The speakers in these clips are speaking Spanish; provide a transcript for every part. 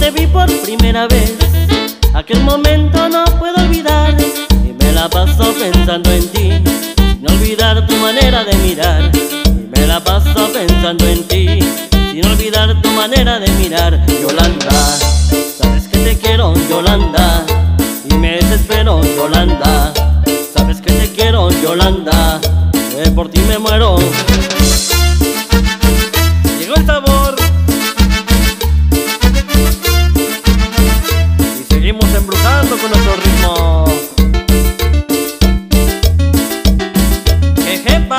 te vi por primera vez, aquel momento no puedo olvidar, y me la paso pensando en ti, sin olvidar tu manera de mirar. Y me la paso pensando en ti, sin olvidar tu manera de mirar. Yolanda, sabes que te quiero, Yolanda, y me desespero, Yolanda. Sabes que te quiero, Yolanda, que por ti me muero. Llegó el sabor y seguimos embrujando con nuestro ritmo. Jejepa.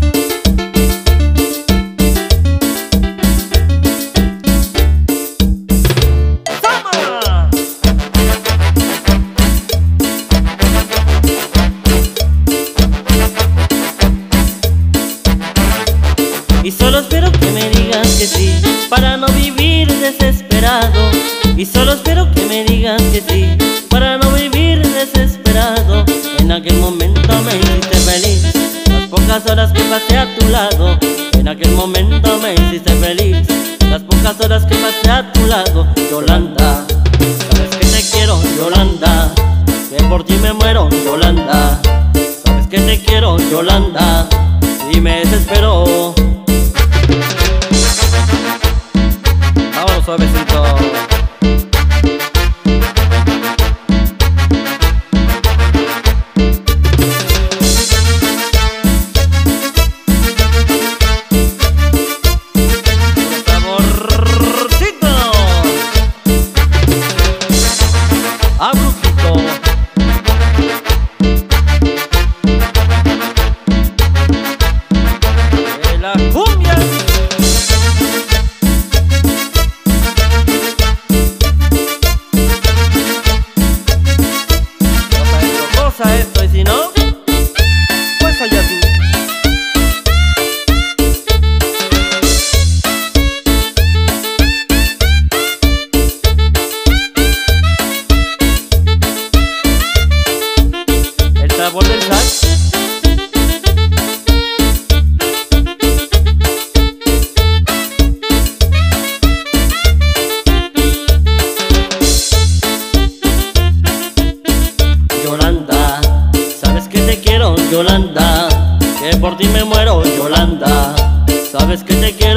Y solo espero que me digas que sí, para no vivir desesperado. Y solo espero que me digas que sí, para no vivir desesperado. En aquel momento me hiciste feliz, las pocas horas que pasé a tu lado. En aquel momento me hiciste feliz, las pocas horas que pasé a tu lado. Yolanda, sabes que te quiero, Yolanda, que por ti me muero, Yolanda. Sabes que te quiero, Yolanda, y me desespero. Vámonos suavecito. Saborcito. Abrujito. De la cumbia. Esto, y si no, pues allá tú. El sabor del sax. Yolanda, sabes que te quiero, Yolanda, que por ti me muero, Yolanda. Sabes que te quiero.